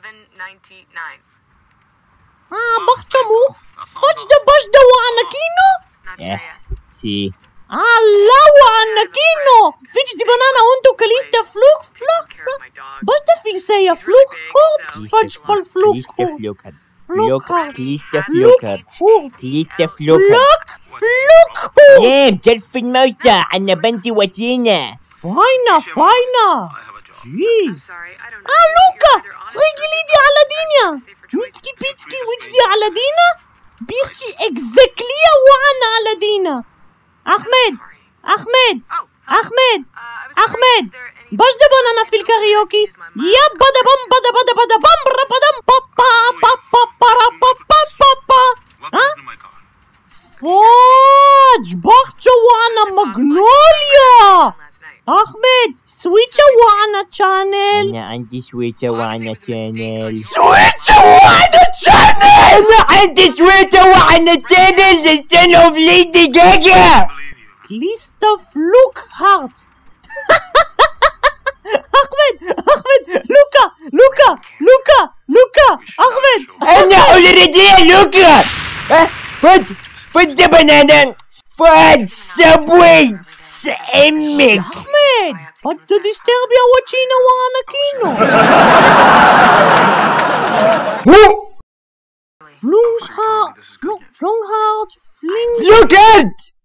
$7.99. بخت شموخ خرج ده باش ده وعنكينو Not sure yet. سي لا وعنكينو فيجي دي بنانا وانتو كاليستا فلوك فلوك Care of my dog. باش ده فيلسايا فلوك هورد فج فالفلوك كليستا فلوكر فلوك كليستا فلوكر هورد كليستا فلوكر فلوك هورد ايه بجرف الموتى انا بنتي وتينا فاينة فاينة I'm جيز sorry, I don't know. لوكا You're either honest فريجي ليدي على دينيا safer choice. ميتكي بيتكي وجدي على دينا بيختي اكزاكليا وعنا على دينا احمد احمد احمد احمد باش دبن انا في الكاريوكي يا بدا بام بدا بدا بدا بام ربدم بابا بابا بابا بابا ها فاج باختشو وانا ماجنوليا احمد سويتشا وانا شانل انا عندي سويتة وعنا شانل سويتشا وانا شانل انا عندي سويتة وعنا شانل استنوا في ليدي جاجا كليستا فلوك هارت احمد لوكا احمد انا اوريدي لوكا فد بنانا فد سبوي سأمك احمد فد ديستربيا وتشينا وانا كينو